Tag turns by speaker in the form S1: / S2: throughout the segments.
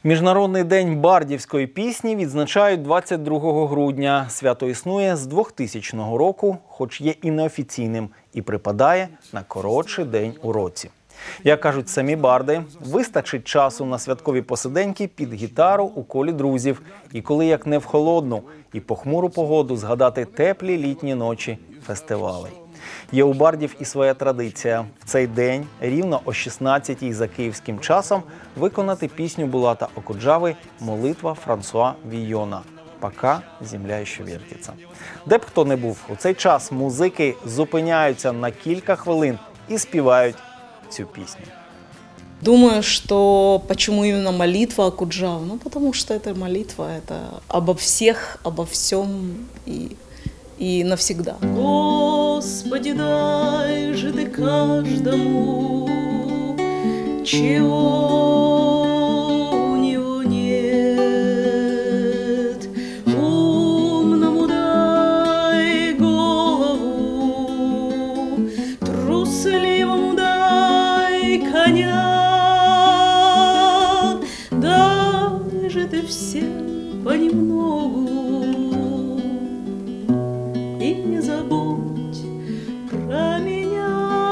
S1: Міжнародний день бардівської пісні відзначають 22 грудня. Свято існує з 2000 року, хоч є і неофіційним, і припадає на коротший день у році. Як кажуть самі барди, вистачить часу на святкові посиденьки під гітару у колі друзів. І коли як не в холодну і похмуру погоду згадати теплі літні ночі фестивалей. Є у бардів і своя традиція. В цей день, рівно о 16-й за київським часом, виконати пісню Булата Окуджави «Молитва Франсуа Війона» «Пока земля ще вертиться». Де б хто не був, у цей час музики зупиняються на кілька хвилин і співають цю пісню.
S2: Думаю, что почему именно молитва Окуджавы? Ну, потому что это молитва, это обо всех, обо всем и навсегда. Господи, дай же ты каждому, чего у него нет. Умному дай голову, трусливому дай коня. Дай же ты всем понемногу, и не забудь про меня.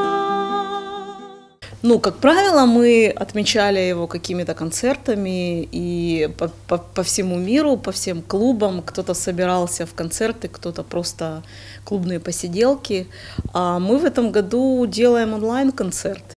S2: Ну, как правило, мы отмечали его какими-то концертами и по всему миру, по всем клубам. Кто-то собирался в концерты, кто-то просто клубные посиделки. А мы в этом году делаем онлайн-концерт.